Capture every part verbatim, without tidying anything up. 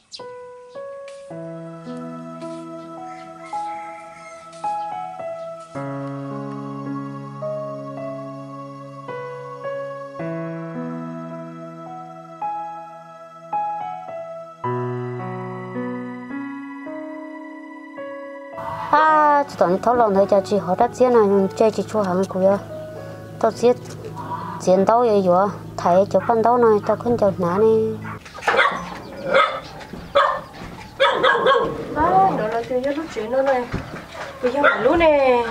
à chỉ toàn thấu lòng thôi cho chị họ đã chiến này chơi chị chua hàng của tao giết chiến đấu vậy rồi thấy chỗ phân đấu này tao không chịu nã này à nó là chơi lúc chuyện nó này bây giờ lú nè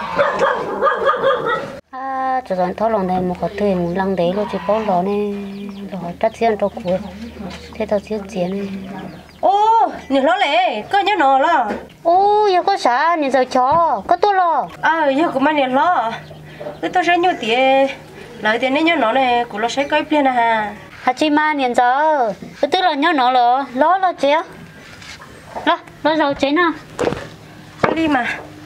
à chỉ toàn thấu lòng này một cái thuyền một lăng đấy luôn chỉ có lò này lò đã chiến đâu của thế tao giết chiến này ô nhìn nó lẹ có nhớ nó là ô giờ có啥你giờ cho có tôi lo à giờ cũng mà nhìn nó cái tôi sẽ nhiều tiền lợi tiền nên nhớ nó này cũng là sẽ coi tiền à ha hả chị mà nhìn giờ cái tức là nhớ nó lo lo lo chị lo lo rồi chị nào đi mà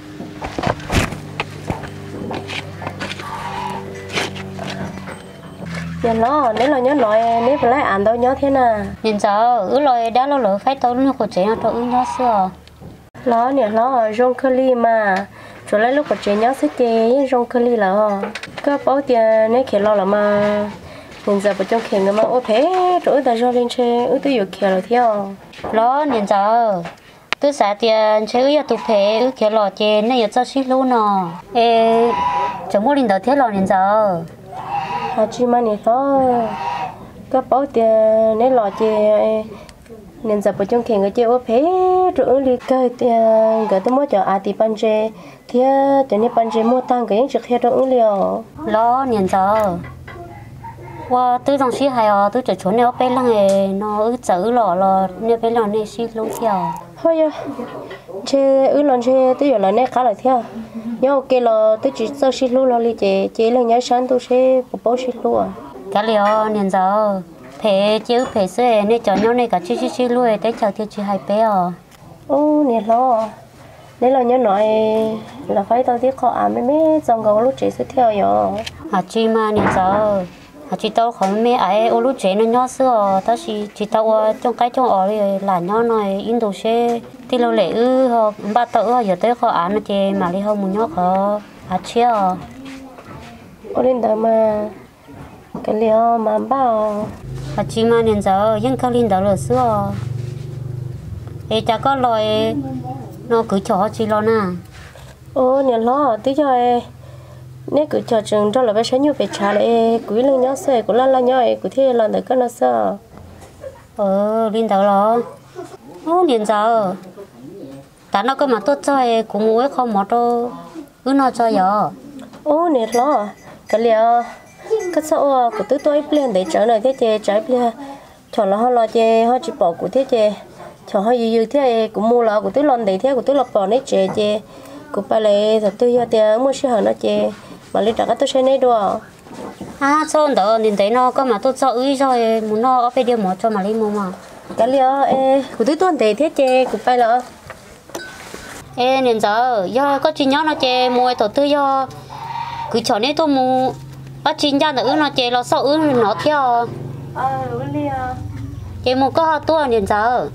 nhìn nó nếu là nhớ nói nếu phải lại ăn đâu nhớ thế nào nhìn giờ ứ lời đã lo lỡ phải tao nó của chị nó tao ứ nhớ xưa nó nè nó rong curly mà rồi lấy lúc của chị nhớ sẽ chơi rong curly là có bao tiền nếu khi lo là mà nhìn giờ bọn trong khi người mà ô thế rồi ta cho lên chơi ứ tôi yêu kia rồi theo lo nhìn giờ tôi xả tiền chơi ứ tụ phê ứ kia lò chơi nên giờ cho xí luôn nè ê chẳng có linh đầu thế lò nhìn giờ à chị mà nè nó có bao tiền nếu lo chơi nên giờ bọn trong khi người chơi ô thế rồi đi coi tiền cái tôi mua cho à thì ban chơi thì cho nên ban chơi mua tăng cái những chiếc xe đó liều lo nhìn giờ qua tôi trong xí hay à tôi chỉ chuẩn nếu bé lăng này nó ứ chữ lò lò nếu bé lò này xí luôn theo thôi à chơi ứ lần chơi tôi giờ là nét khá là theo nhưng ok là tôi chỉ cho xí luôn lo đi chơi chơi là nhớ sáng tôi sẽ bỏ bỏ xí luôn cái liều nhìn giờ thế chứ phải xe nên cho nhau này cả chi chi chi luôn để chào theo chị hai bé à ô nè lo nếu là nhớ nói là phải tao tiếc họ à mấy mấy dòng gấu lúc chị sẽ theo rồi à chị mà nhìn giờ à chị tao không mấy ai ô lúc chế nó nhỏ xưa ta chỉ chỉ tao trong cái trong ở đây là nhỏ này Indonesia thì lâu lệ ư họ ba tớ giờ tới họ ăn nó chê mà đi không muốn nhỏ họ à chia ô lên đó mà cái liều mà bao à chị mà nhìn giờ những cái linh đó là xưa ê chả có lời nó cứ cho chị lo nè ô nè lo tí cho em nếu cứ cho chừng cho là bé sẽ nhiều về trả lại quý lưng nhớ xe của la la nhớ của thế là được cái nó sao ờ linh đó lo ô nhìn giờ ta nó có mà tốt cho em cũng muốn không mà đâu cứ nói cho giờ ô nè lo cái liều cái sao của tôi tôi plan để trở lại thế chơi trái plan cho nó họ lo chơi họ chỉ bỏ của thế chơi cho họ dư dư thế cũng mua là của tôi lần để thế của tôi là bỏ nấy chơi chơi của bà lại rồi tôi giờ tiền mua xe hàng nó chơi mà lên trả cái tôi xe này đồ à sao đó nhìn thấy nó có mà tốt cho ấy rồi muốn nó ở bên điều một cho mà đi mua mà cái liều ê của tôi tuần để thế chơi của bà là ê nhìn giờ do có chuyện nhỏ nó chơi mua tổ tư do cứ chọn đấy tôi mua ở trên gia nữa nó chơi nó sợ ư nó theo à liều chơi mua có tua nhìn giờ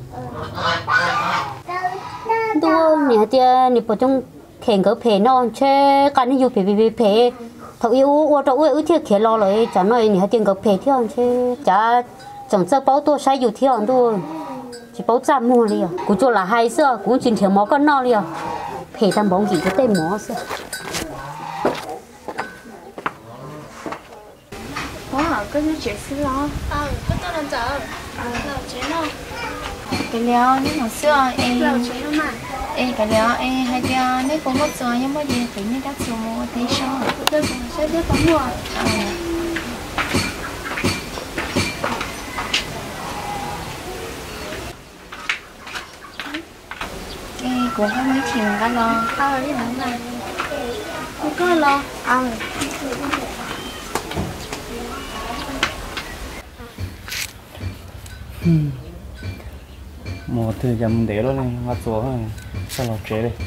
tua nè tia nè bộ trong khen cái phê nó chơi cái này dùng phê phê phê thật yêu ô tô ư thiệt kia lo rồi chả nói nè tiền cái phê theo chơi chả chẳng sợ bao tua sai dùng theo tua chỉ bao trăm mua liền cũng cho là hay xưa cũng chỉ thiếu máu con no liền phê tham bóng gì cái tên máu xưa wow có như chuyện xưa lo ờ có tôi làm chờ ờ là chuyện đâu cái liều nhưng mà xưa em là chuyện đâu mà em cái liều em hay đi nếu có mất rồi nhưng mà gì phải như các số thế sao tôi cũng sẽ biết có mua em cũng không mấy chuyện cả lo ờ đi làm này không có lo ờ một thứ dầm để nó lên ngắt xuống rồi sao lọc chế đây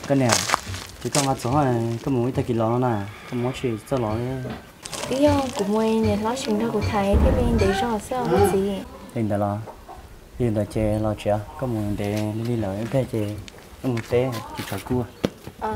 cái này chỉ có ngắt gió này có muốn thay kỳ lò nè có muốn chỉ cho lò đấy cái do của mình để nó chuyển ra của thầy thì mình để rõ sao cái gì hiện tại là hiện tại chơi lò chơi có muốn để đi lò em phải chơi em muốn té chỉ chọn cua à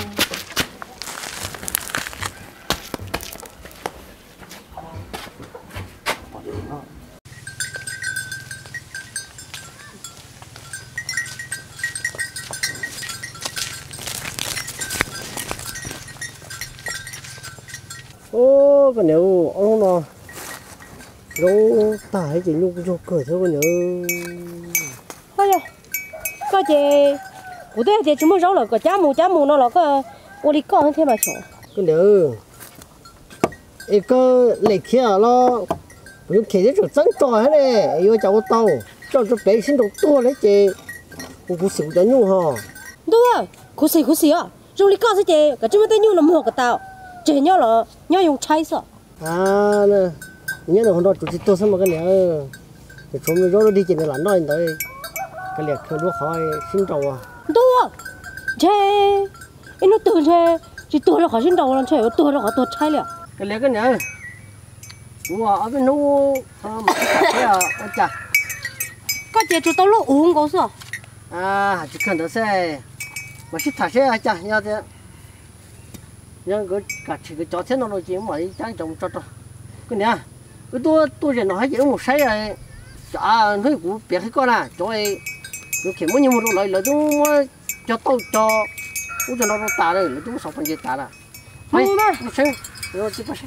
ô cái nếu ông nó đâu tải chỉ nhung cho cười thôi cái nếu thôi rồi có chị của tôi thì chúng mới rau là có chả mù chả mù nó là có ô đi con thế mà chỗ cái nếu cái lấy kia nó dùng kia cho trắng tròn hết này yêu cháu tàu cho cho bé sinh đồ to đấy chị cũng cũng xỉu cho nhung hả đúng rồi khu xì khu xì à rau đi con thế chị cái chúng mới tới nhung là mua cái tao chị nhớ là nhớ dùng chai sợ à nè nhớ là hôm đó chủ tịch tôi xem mà cái nếu thì chúng mình rồi đi trên là nói tới cái liệt không lúc khỏi sinh trâu à đúng rồi chị em nó từ chị chị tôi là khỏi sinh đầu làm chị tôi là khỏi tôi chai liền cái liệt cái nếu wow ở bênนู้à mà cái à chả có chị cho tôi lúc uống có sao à chỉ cần đó xe mà chỉ thả xe chả nhau thế nhưng cái cả chỉ cái chó thế nó nói chuyện mà chẳng trồng cho cho cái nè cái tôi tôi chỉ nói chuyện một say này à nói cũng biết cái con à cho ấy nó kiểu muốn nhiều một loại lợi chúng cho tôi cho cũng cho nó nó tả đây chúng sáu phần gì tả là mấy nó xem rồi chỉ có xem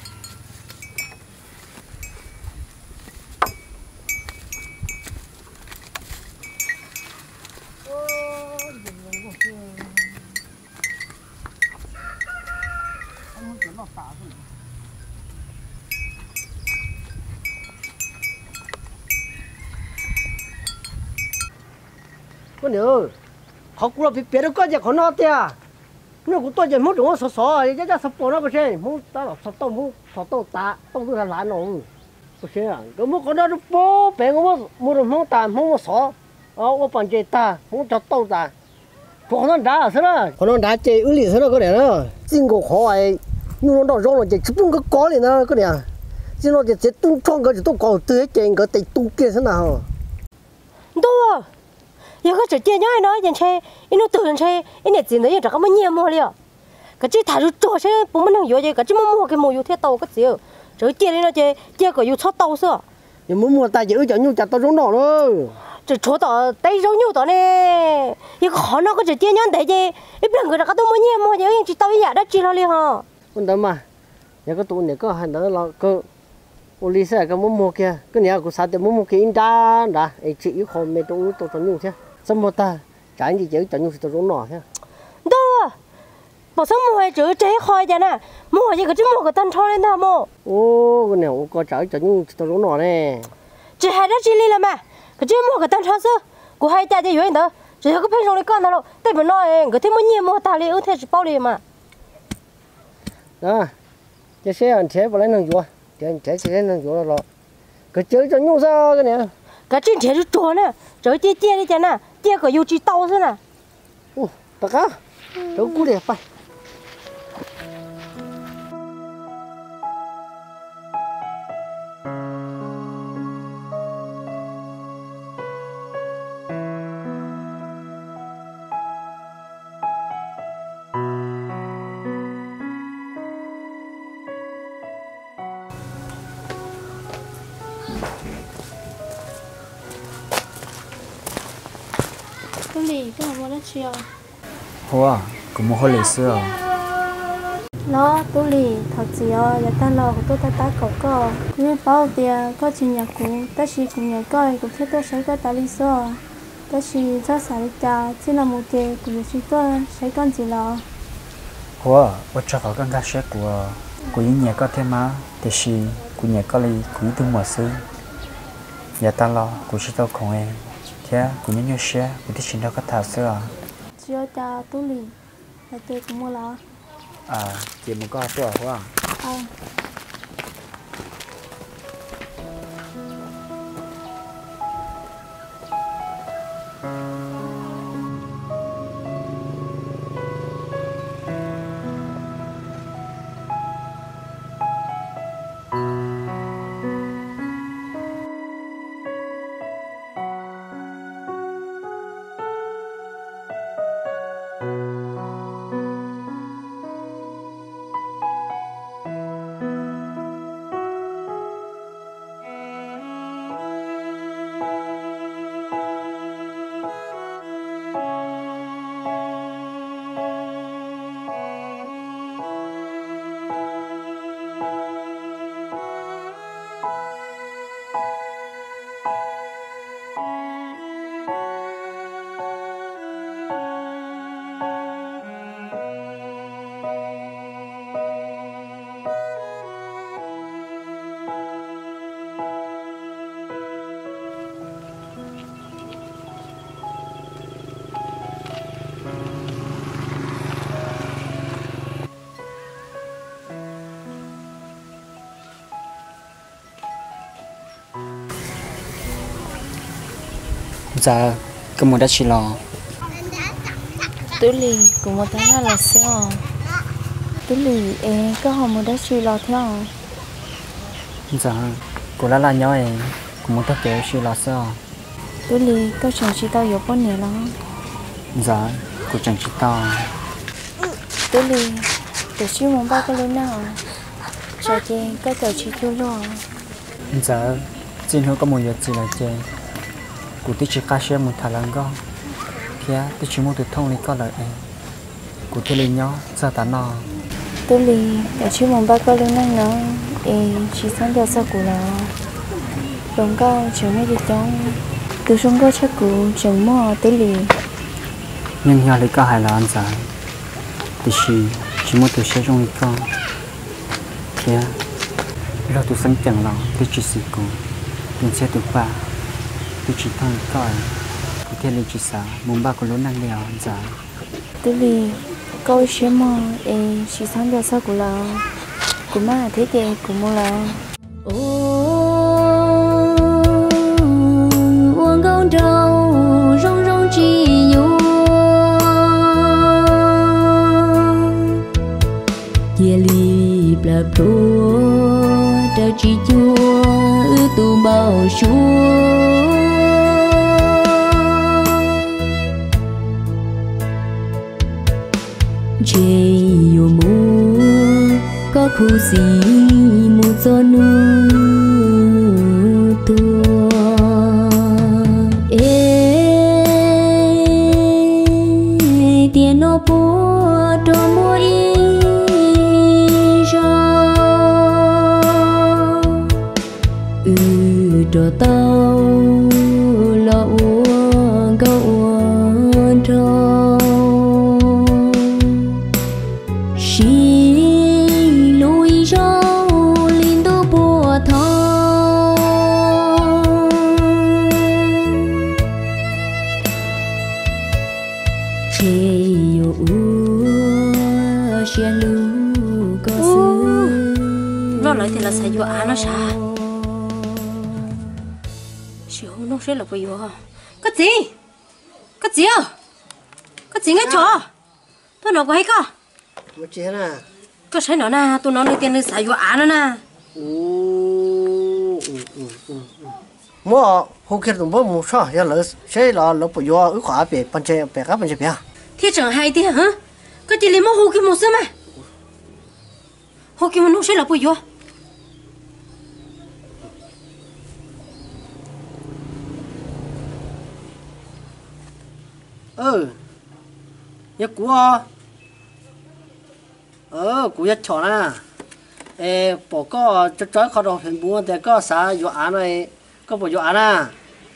con nữa họ cũng là bị biết được cái gì còn nó thế à nó cũng tôi chỉ muốn chúng nó sờ sờ cái cái sập bỏ nó cái gì muốn ta là sập tao muốn sập tao ta tao tôi là lái nó cái gì à cái muốn con nó nó bố bé muốn muốn muốn ta muốn sờ ờ tôi bằng chế ta muốn cho tao ta con nó đá thế đó con nó đá chế ư lì thế đó cái này đó chính cái khó ấy nó nó rong là chế chụp cái có liền đó cái này chính nó chế tung trong cái tôi có từ cái cái tay tung kia thế nào đúng rồi giờ cái chuyện chơi nhói nói chuyện chơi, anh nó tự nhiên chơi, anh này chỉ nói cái mà nhiều mua liền, cái chỉ thà chút cho chơi, bố mình không hiểu gì, cái chỉ mua mua cái mua yêu thế tàu cái gì, rồi chơi đi nó chơi, chơi cái yêu chót tàu sao? nhưng muốn mua tài chữ cho nhu chặt tao giống nọ rồi, rồi chót tàu tay giống nhu tàu này, giờ khó nó cái chuyện chơi nhói để chơi, ít lần người ta cái tàu mua nhiều mua, giờ anh chỉ tàu bây giờ đã chỉ lo liền hả? con đâm mà, giờ cái tụi này có hành đó là cơ, ô lý sẽ cái muốn mua kia, cái nhà của sao thì muốn mua cái in ra đã, ấy chỉ khó mấy tụi tụi tụi nhu thế. Sao mà ta trái gì chứ cho nhung tao giống nọ thế đâu bảo sao mua chữ trái khoai vậy nè mua gì cái chứ mua cái tân cho lên thôi mua ô cái này có trái cho nhung tao giống nọ nè chỉ hai đứa chỉ đi làm mà cái chứ mua cái tân cho sao của hai cha thì vậy đó chỉ có phải xong đi con nào tại vì nói cái thứ mới nhiều mua ta đi ưu thế chỉ bao đi mà đó cái xe anh chế vào lấy năng dùa cái anh chế chế năng dùa là cái chữ cho nhung sao cái này cái chuyện chế chút trốn nè rồi chia chia đi chả nè chia cái yêu chỉ tao thế nè ô tất cả đâu cú đẹp phải tôi lì cái mà nó chiều hoa cũng một hồi lịch sử nó tôi lì thật gì à giờ ta lo của tôi ta ta cậu co như bao tiền có chuyện nhà cũ ta chỉ cùng nhà coi cũng thấy tôi sẽ có ta lý do ta chỉ cho xài cha chỉ là một tiền của chỉ tôi sẽ con gì lo hoa tôi cho họ con gái sẽ của của những nhà có thêm má thì chỉ của nhà có lý của những mà xứ giờ ta lo của chỉ tao không em thế của những nhà xe củaที่ฉันเราก็ถามเสื้อ chiều cha tôi lì là tôi cũng mua lo à chị muốn cóตัวhoa à giờ cái mùa đã chỉ lo tú lì cũng một cái là sao tú lì em có họ một đã suy lo theo giờ cô là là nhau ấy cũng muốn tất cả chỉ lo sao tú lì có chẳng chỉ tao yếu bao nhiêu lắm giờ cô chẳng chỉ tao tú lì để suy muốn bao cái lớn nào cho chị có tờ chỉ thiếu lo giờ xin hứa có một việc gì là chơi cô tí chỉ cá xe một thằng lần con kia tí chỉ một từ thông lý có lợi em cô tí lên nhau sao ta nó tú lì để suy muốn bao cái lớn nào nó em chỉ sáng giờ sao cụ là đồng cao chiều mấy giờ trong từ trong có chắc cụ chừng mò tú lì nhưng nhà lý có hai là anh giải tí chỉ chỉ một từ xe trong lý con kia rồi tôi sáng chẳng lòng tí chỉ xì cô tiền xe từ ba tôi chỉ thông coi có thể lên chỉ xã muốn ba có lớn năng liều anh giải tú lì câu xe mò em chỉ sáng giờ sao cụ là cụ mà thế thì cụ mua là uống con trâu rong rong chi yêu chia ly bập đua trao chi chua tu bao chúa chê yêu mu có khu gì mu cho nu tua ê tiền nó bùa cho mua y cho ừ cho tao lo uống câu uống cho lại thì là sai vô á nó sao xíu nó sẽ là bây giờ cái gì cái gì à cái gì ngay chỗ tôi nói cái có một chuyện à cái sai nó nè tôi nói lấy tiền lấy sai vô á nó nè mua hôm kia tụi bố mua sao giờ lỡ sẽ là lỡ bây giờ ước khóa về bên trên về các bên trên bia thì chẳng hay thế hả cái gì lấy mua hôm kia mua sao mà hôm kia nó sẽ là bây giờ ừ nhớ cú à ờ cú nhớ chọn à ê bỏ có cho chói khó đồ hình bùa để có xả vô án này có bỏ vô án à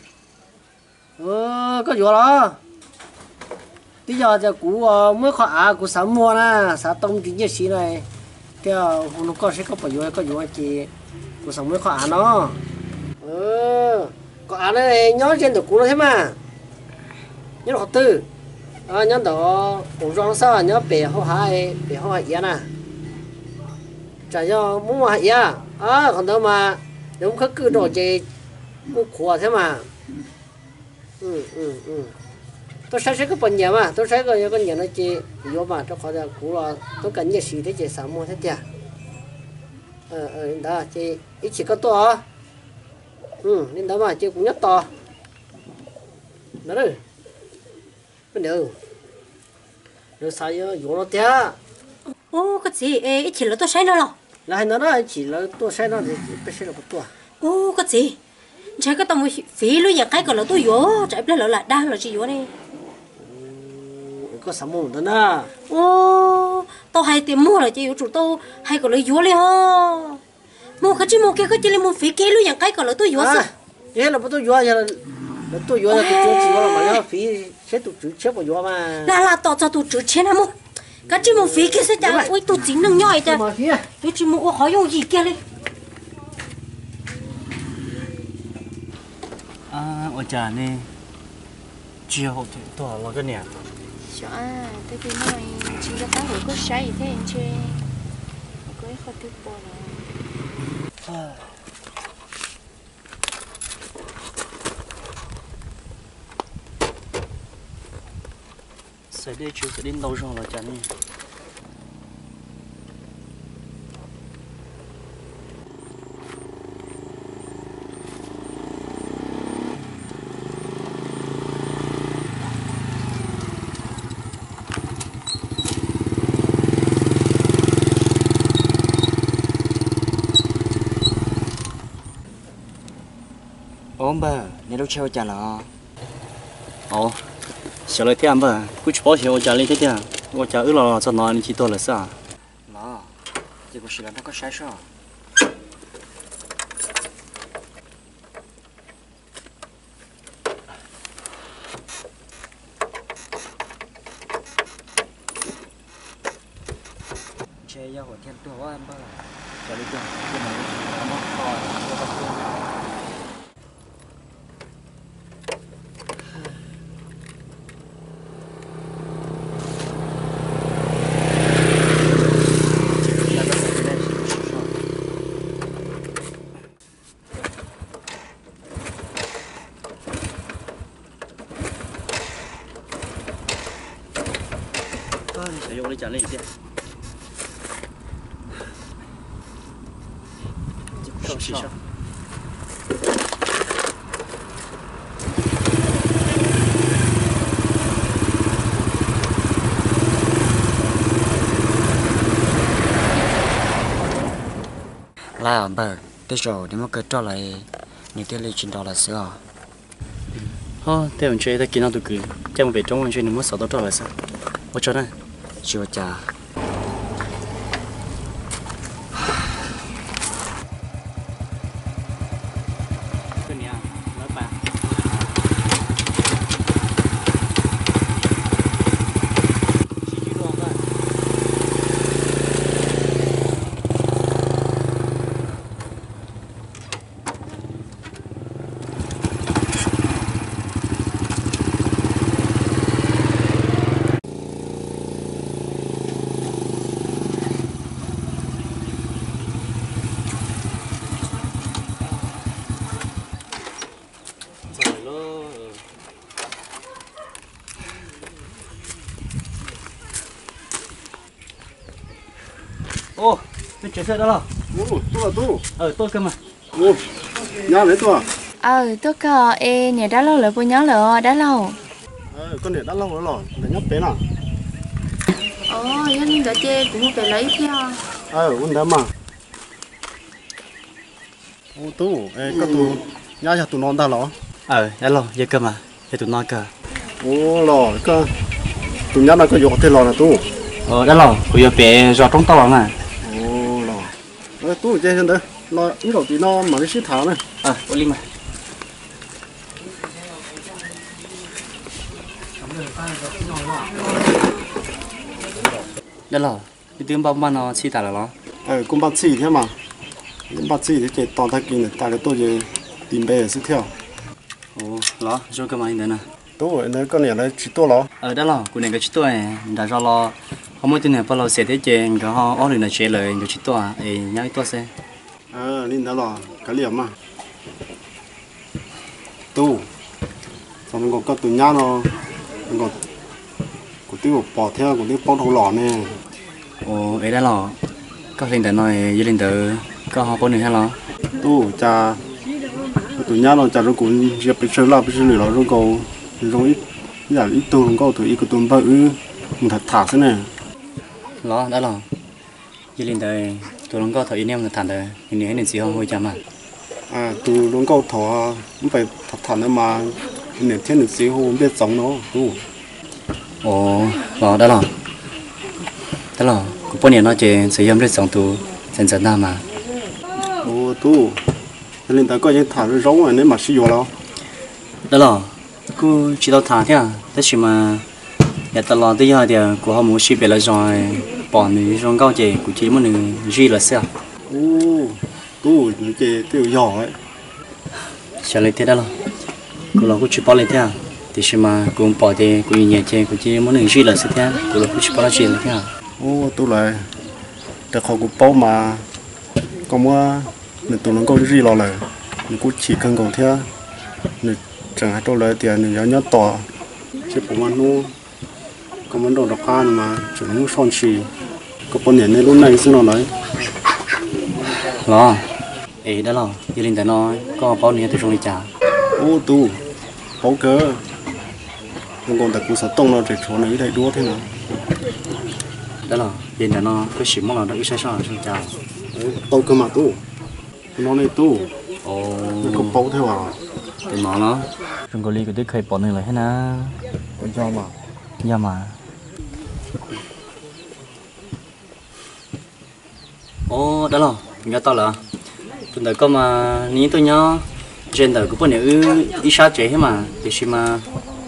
ờ có vô đó bây giờ giờ cú mới khó à cú xả mua nè xả tông tí như xí này theo nó có sẽ có bỏ vô có vô chị cú xả mới khó à nó ờ có án này nhớ trên được cú nó thế mà nhớ họ tư à nhớ đó cũng rong sao nhớ bể họ hai bể họ hai yên à chả cho muốn mà hai à à còn đâu mà nếu không cứ đồ gì cũng khổ thế mà ừ ừ ừ tôi sẽ sẽ có phần nhà mà tôi sẽ có những cái nhà nó chị vô mà tôi khỏi là cũ là tôi cần nhiều gì thế chị sao mua thế chứ ờ ờ đó chị ít chỉ có to ừ nên đó mà chị cũng nhất to đó đấy bên đâu nó sai vô nó té ô cái gì ê chỉ là tôi sai nó rồi lại nó đó chỉ là tôi sai nó thì phải sai là một tua ô cái gì trái cái tao phí luôn nhà cái còn là tôi vô trái bây giờ lại đang là chị vô này có sắm mồm đó na ô tao hay tiền mua là chị vô chủ tao hay còn lấy vôเลยho mua cái chứ mua cái cái chỉ lấy mua phí kia luôn nhà cái còn là tôi vô sao thế là bắt tôi vô giờ là tôi vô là tôi chưa chỉ có là mà phí sẽ tụt chữ chết vào vô mà là là tao cho tụt chữ chết nào mua cái chứ mua phí kia sẽ trả ôi tụt chính năng nhoi cha tôi chỉ mua hỏi用gì kia đi à ở nhà này chiều học thì to là cái nè sợ à thế thì nói chỉ có tao có sai thế anh chơi có cái khó tiếp bỏ rồi sẽ đi chưa sẽ đi đâu rồi là chả đi ông bà nhà đâu chơi chả là ồ sợ lại thế bà cứ chụp bao giờ lên thế kia tôi chả ước là cho nó chỉ tôi là sao nó chỉ có sự là nó có sai sao chơi giao của thiên tôi quá bà chờ đi chưa nhưng mà nó còn sử dụng đi trả lên chứ không xí sao là bờ tới rồi để mà cứ cho lại những cái lịch trình đó là sao ha theo mình chơi ta kỹ năng tụi cứ chắc mà về trong mình chơi nếu muốn sáu đó cho lại sao ở chỗ này chưa trả ô cái chuyện xe đó là ô tôi là tôi ờ tôi cơ mà ô nhà lấy tôi ờ tôi có e nhà đã lâu rồi bố nhớ rồi đã lâu ờ con này đã lâu rồi rồi để nhấp bé nào ồ gia đình đã chơi cũng phải lấy theo ờ con đó mà ô tôi ê các tôi nhà nhà tụi non ta lỏ ờ đã lâu giờ cơ mà giờ tụi nó cơ ô lỏ cơ tụi nhà nó có dọn thế lỏ là tôi ờ đã lâu bây giờ bé rõ trong tàu mà ô lỏ ờ tôi chơi trên đấy lỏ ít đầu tí nó mà cái xí thảo này ờ ô lim mà đã lâu cái tiếng bao bao nó chi tả là nó ờ cũng bắt xì thế mà cũng bắt xì thế chơi toàn thay kinh này tại cái tôi chơi tìm bé sức theo ồ nó rồi cơ mà như thế nào tôi này con này là chỉ tôi lỏ ờ đã lâu của này cái chỉ tôi đã cho lo không mới tin này bao lâu sẽ tới chơi cái họ ở đây là chơi lời cái chỉ tôi ấy nhảy tôi sẽ ờ linh đã lỏ cái liềm mà tu xong mình còn có tụi nhau nó mình còn của tiêu bỏ theo của tiêu bóc đầu lỏ nè ồ ấy đã lâu có linh đã nói với linh tử có họ có nữa hay lo tu cha tụi nhau nó cha nó cũng dẹp bị chơi là bị chơi lửa nó cầu rồi ít giờ ít tu không có tụi ít của tụi bự mình thật thả thế này lo đã lo với linh tử tụi nó có thời anh em là thản đời nhưng nếu nên gì không hơi chậm mà à tụi nó có thọ cũng phải thật thản nữa mà nếu thiên được xíu không biết giống nó tu ồ lo đã lo đã lo cũng bao nhiêu nó chơi sử dụng rất sống tu dần dần ra mà ô tu nên ta có những thả nó giống rồi nếu mà sử dụng đâu đó là cứ chỉ đâu thả thế à thế chỉ mà nhà ta lo tới giờ thì của họ muốn ship về lại rồi bỏ nữ trong cao chị của chỉ muốn nữ duy là sao ô tu những cái tiêu nhỏ ấy trả lời thế đó là của nó cũng chỉ bỏ lại thế à thì chỉ mà cũng bỏ thì cũng nhà chị của chỉ muốn nữ duy là sao thế của nó cũng chỉ bỏ lại chuyện là thế à ô tu lại để họ cũng bao mà còn mua nên tụi nó có gì lo lại mình cũng chỉ cần cầu theo nên chẳng hạn tôi lại tiền nên nhớ nhớ tỏ chỉ bỏ ăn nu có món đồ đặc ăn mà chỉ muốn son xì có bốn年 này lúc này xin nó nói lo ấy đó lo gia đình ta nói có bao nhiêu tôi trong đi trả ô tu bố cơ nhưng còn tại cụ sợ tông nó để chỗ này đây đua thế nào đó là gia đình ta nói cái gì món nào đó ít sai sai trong trả tông cơ mà tu nó này tu ồ có bố thế vào thì nó nó trong cái ly của tôiเคย bỏ này lại hết na con cho mà dạ mà ô đó là nhớ tao là tụi tôi có mà ní tôi nhớ trên đời của bọn này đi xa chế hết mà thì xí mà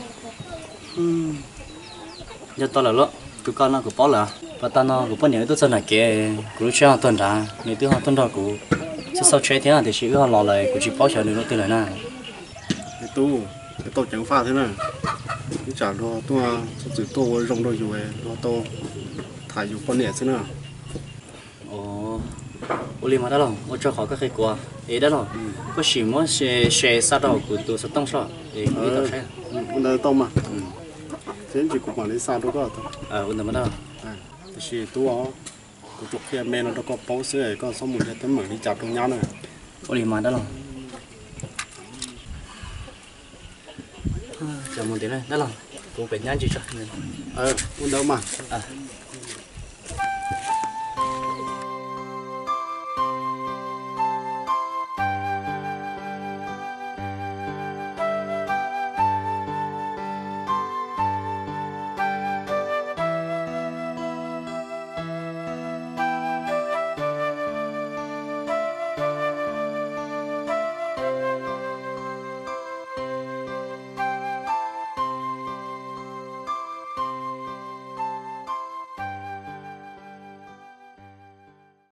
nhớ tao là lo tụi con nó của bó là và tao nó của bọn này tôi chân là kia của lúc trước tuần ra nếu tôi họ tuần đó của sau sau chế thế nào thì chỉ họ lò lại của chỉ bó chờ được nó từ lại nè cái tu cái tổ chẳng pha thế này cái trả đồ tôi chỉ tôi rong đôi rồi nó tôi thảiอยู่con nhẹ thế nào ồ ô li mà đó là ô cho họ các cái quả ấy đó là có gì mà sẽ sẽ sát đầu của tôi sẽ tăng sao để người ta sẽ con đây tông mà thế chỉ cũng quản lý sao đó thôi à ổn định mà đó thì tôi ó của chụp kia men nó có bóng sữa có xong một cái tấm mở đi chặt trong nhau này ô li mà đó là chờ một tí này đó là tôi phải nhăn gì cho ờ con đâu mà à